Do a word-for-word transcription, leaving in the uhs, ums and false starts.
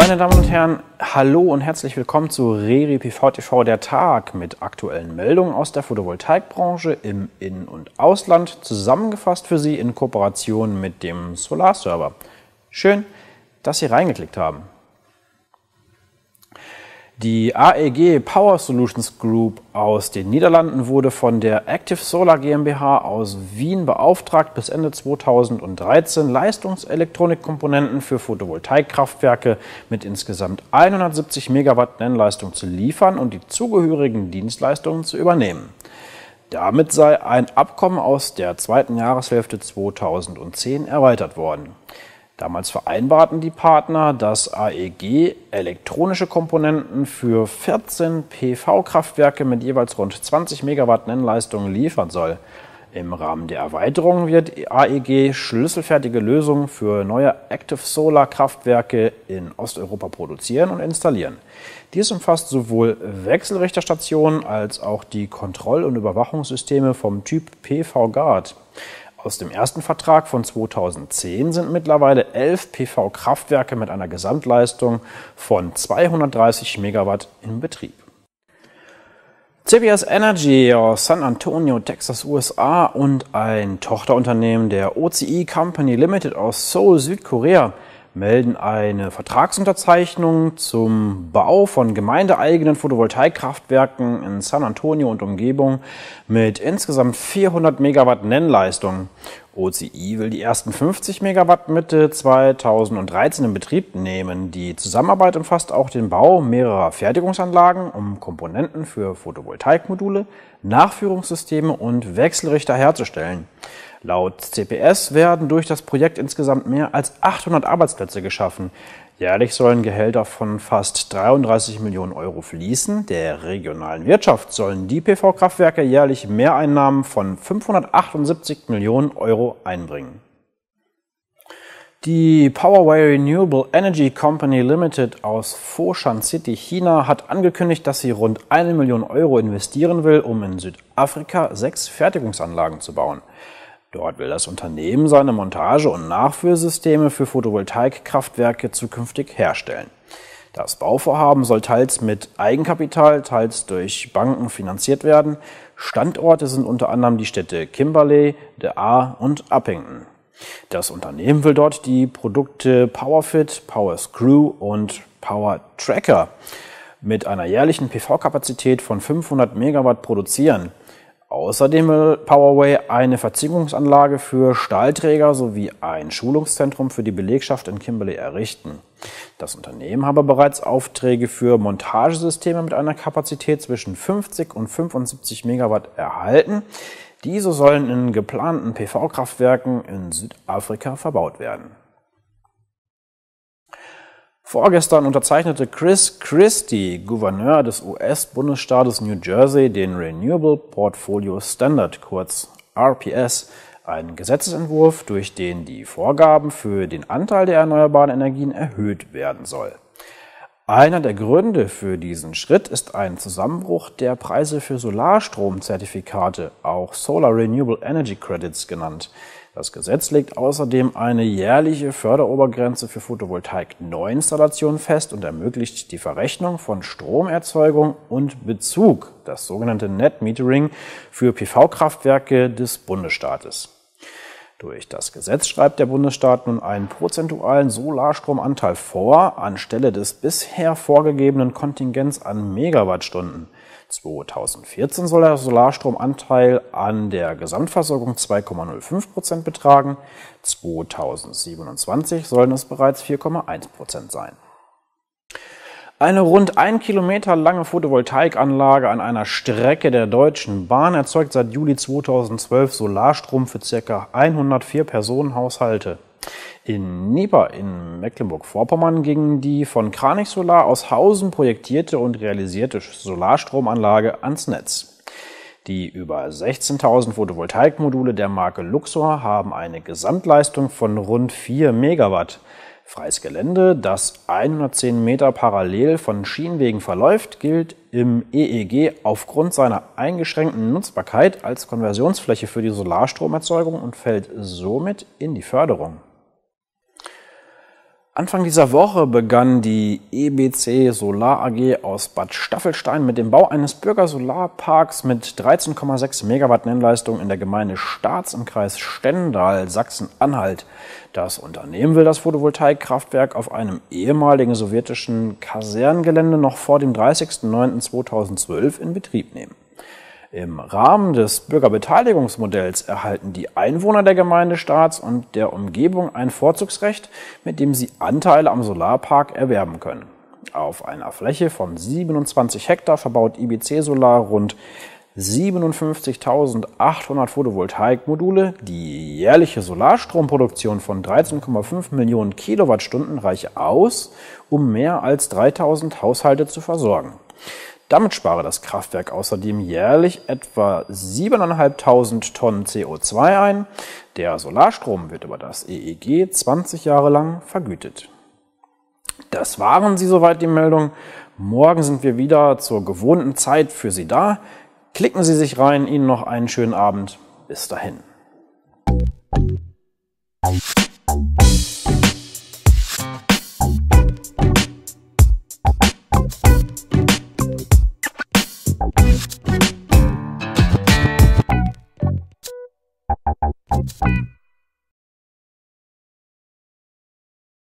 Meine Damen und Herren, hallo und herzlich willkommen zu RERI P V T V der Tag mit aktuellen Meldungen aus der Photovoltaikbranche im In- und Ausland, zusammengefasst für Sie in Kooperation mit dem Solarserver. Schön, dass Sie reingeklickt haben. Die A E G Power Solutions Group aus den Niederlanden wurde von der Active Solar GmbH aus Wien beauftragt, bis Ende zweitausenddreizehn Leistungselektronikkomponenten für Photovoltaikkraftwerke mit insgesamt hundertsiebzig Megawatt Nennleistung zu liefern und die zugehörigen Dienstleistungen zu übernehmen. Damit sei ein Abkommen aus der zweiten Jahreshälfte zweitausendzehn erweitert worden. Damals vereinbarten die Partner, dass A E G elektronische Komponenten für vierzehn P V-Kraftwerke mit jeweils rund zwanzig Megawatt Nennleistung liefern soll. Im Rahmen der Erweiterung wird A E G schlüsselfertige Lösungen für neue Active Solar Kraftwerke in Osteuropa produzieren und installieren. Dies umfasst sowohl Wechselrichterstationen als auch die Kontroll- und Überwachungssysteme vom Typ P V-Guard. Aus dem ersten Vertrag von zweitausendzehn sind mittlerweile elf P V-Kraftwerke mit einer Gesamtleistung von zweihundertdreißig Megawatt in Betrieb. C B S Energy aus San Antonio, Texas, U S A und ein Tochterunternehmen der O C E Company Limited aus Seoul, Südkorea melden eine Vertragsunterzeichnung zum Bau von gemeindeeigenen Photovoltaikkraftwerken in San Antonio und Umgebung mit insgesamt vierhundert Megawatt Nennleistung. O C E will die ersten fünfzig Megawatt Mitte zweitausenddreizehn in Betrieb nehmen. Die Zusammenarbeit umfasst auch den Bau mehrerer Fertigungsanlagen, um Komponenten für Photovoltaikmodule, Nachführungssysteme und Wechselrichter herzustellen. Laut C P S werden durch das Projekt insgesamt mehr als achthundert Arbeitsplätze geschaffen. Jährlich sollen Gehälter von fast dreiunddreißig Millionen Euro fließen. Der regionalen Wirtschaft sollen die P V-Kraftwerke jährlich Mehreinnahmen von fünfhundertachtundsiebzig Millionen Euro einbringen. Die Powerway Renewable Energy Company Limited aus Foshan City, China, hat angekündigt, dass sie rund eine Million Euro investieren will, um in Südafrika sechs Fertigungsanlagen zu bauen. Dort will das Unternehmen seine Montage- und Nachführsysteme für Photovoltaikkraftwerke zukünftig herstellen. Das Bauvorhaben soll teils mit Eigenkapital, teils durch Banken finanziert werden. Standorte sind unter anderem die Städte Kimberley, De Aar und Upington. Das Unternehmen will dort die Produkte PowerFit, PowerScrew und PowerTracker mit einer jährlichen P V-Kapazität von fünfhundert Megawatt produzieren. Außerdem will Powerway eine Verzinkungsanlage für Stahlträger sowie ein Schulungszentrum für die Belegschaft in Kimberley errichten. Das Unternehmen habe bereits Aufträge für Montagesysteme mit einer Kapazität zwischen fünfzig und fünfundsiebzig Megawatt erhalten. Diese sollen in geplanten P V-Kraftwerken in Südafrika verbaut werden. Vorgestern unterzeichnete Chris Christie, Gouverneur des U S-Bundesstaates New Jersey, den Renewable Portfolio Standard, kurz R P S, einen Gesetzesentwurf, durch den die Vorgaben für den Anteil der erneuerbaren Energien erhöht werden soll. Einer der Gründe für diesen Schritt ist ein Zusammenbruch der Preise für Solarstromzertifikate, auch Solar Renewable Energy Credits genannt. Das Gesetz legt außerdem eine jährliche Förderobergrenze für Photovoltaik-Neuinstallationen fest und ermöglicht die Verrechnung von Stromerzeugung und Bezug, das sogenannte Net Metering, für P V-Kraftwerke des Bundesstaates. Durch das Gesetz schreibt der Bundesstaat nun einen prozentualen Solarstromanteil vor, anstelle des bisher vorgegebenen Kontingents an Megawattstunden. zweitausendvierzehn soll der Solarstromanteil an der Gesamtversorgung zwei Komma null fünf Prozent betragen, zweitausendsiebenundzwanzig sollen es bereits vier Komma eins Prozent sein. Eine rund ein Kilometer lange Photovoltaikanlage an einer Strecke der Deutschen Bahn erzeugt seit Juli zweitausendzwölf Solarstrom für ca. hundertvier Personenhaushalte. In Nieper in Mecklenburg-Vorpommern ging die von Kranich Solar aus Hausen projektierte und realisierte Solarstromanlage ans Netz. Die über sechzehntausend Photovoltaikmodule der Marke Luxor haben eine Gesamtleistung von rund vier Megawatt. Freies Gelände, das hundertzehn Meter parallel von Schienenwegen verläuft, gilt im E E G aufgrund seiner eingeschränkten Nutzbarkeit als Konversionsfläche für die Solarstromerzeugung und fällt somit in die Förderung. Anfang dieser Woche begann die E B C Solar A G aus Bad Staffelstein mit dem Bau eines Bürgersolarparks mit dreizehn Komma sechs Megawatt Nennleistung in der Gemeinde Staats im Kreis Stendal, Sachsen-Anhalt. Das Unternehmen will das Photovoltaikkraftwerk auf einem ehemaligen sowjetischen Kasernengelände noch vor dem dreißigsten neunten zweitausendzwölf in Betrieb nehmen. Im Rahmen des Bürgerbeteiligungsmodells erhalten die Einwohner der Gemeinde Staats und der Umgebung ein Vorzugsrecht, mit dem sie Anteile am Solarpark erwerben können. Auf einer Fläche von siebenundzwanzig Hektar verbaut I B C Solar rund siebenundfünfzigtausendachthundert Photovoltaikmodule. Die jährliche Solarstromproduktion von dreizehn Komma fünf Millionen Kilowattstunden reiche aus, um mehr als dreitausend Haushalte zu versorgen. Damit spare das Kraftwerk außerdem jährlich etwa siebentausendfünfhundert Tonnen C O zwei ein. Der Solarstrom wird über das E E G zwanzig Jahre lang vergütet. Das waren sie soweit, die Meldungen. Morgen sind wir wieder zur gewohnten Zeit für Sie da. Klicken Sie sich rein, Ihnen noch einen schönen Abend. Bis dahin.